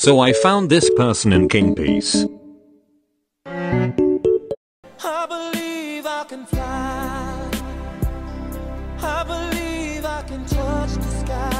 So I found this person in King Peace. I believe I can fly. I believe I can touch the sky.